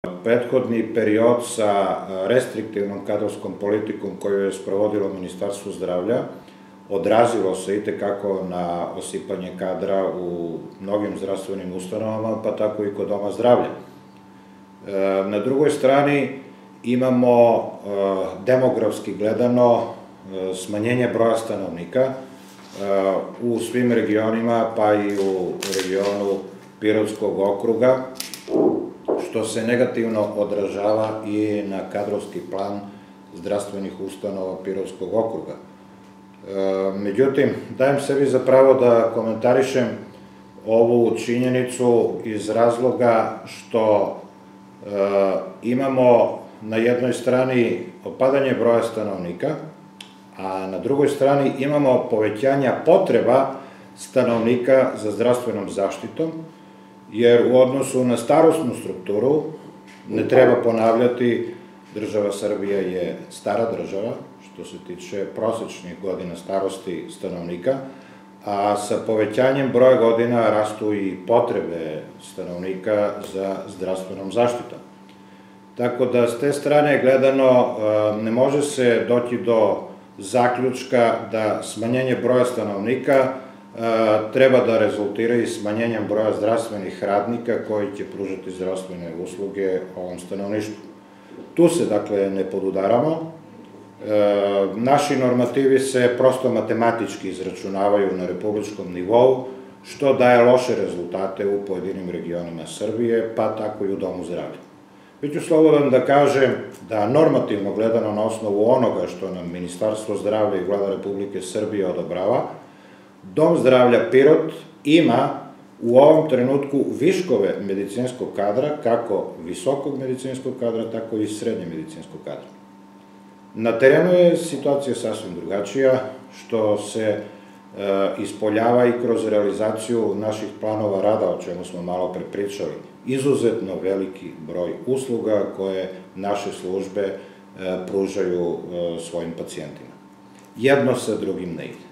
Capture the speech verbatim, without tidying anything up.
Prethodni period sa restriktivnom kadrovskom politikom koju je sprovodilo Ministarstvo zdravlja odrazilo se itekako na osipanje kadra u mnogim zdravstvenim ustanovama, pa tako i kod doma zdravlja. Na drugoj strani imamo demografski gledano smanjenje broja stanovnika u svim regionima, pa i u regionu Pirotskog okruga, što se negativno odražava i na kadrovski plan zdravstvenih ustanova Pirotskog okruga. Međutim, dajem sebi za pravo da komentarišem ovu činjenicu iz razloga što imamo na jednoj strani opadanje broja stanovnika, a na drugoj strani imamo povećanja potreba stanovnika za zdravstvenom zaštitom, jer u odnosu na starosnu strukturu, ne treba ponavljati, država Srbija je stara država, što se tiče prosečnih godina starosti stanovnika, a sa povećanjem broja godina rastu i potrebe stanovnika za zdravstvenom zaštitom. Tako da, s te strane gledano, ne može se doći do zaključka da smanjenje broja stanovnika treba da rezultira i smanjenjem broja zdravstvenih radnika koji će pružati zdravstvene usluge ovom stanovništvu. Tu se, dakle, ne podudaramo. Naši normativi se prosto matematički izračunavaju na republičkom nivou, što daje loše rezultate u pojedinim regionima Srbije, pa tako i u domu zdravlja. Biću slobodan da kažem da normativno gledano na osnovu onoga što nam Ministarstvo zdravlja i Vlada Republike Srbije odobrava, Dom zdravlja Pirot ima u ovom trenutku viškove medicinskog kadra, kako visokog medicinskog kadra, tako i srednje medicinskog kadra. Na terenu je situacija sasvim drugačija, što se ispoljava i kroz realizaciju naših planova rada, o čemu smo malo pre pričali. Izuzetno veliki broj usluga koje naše službe pružaju svojim pacijentima. Jedno sa drugim ne ide.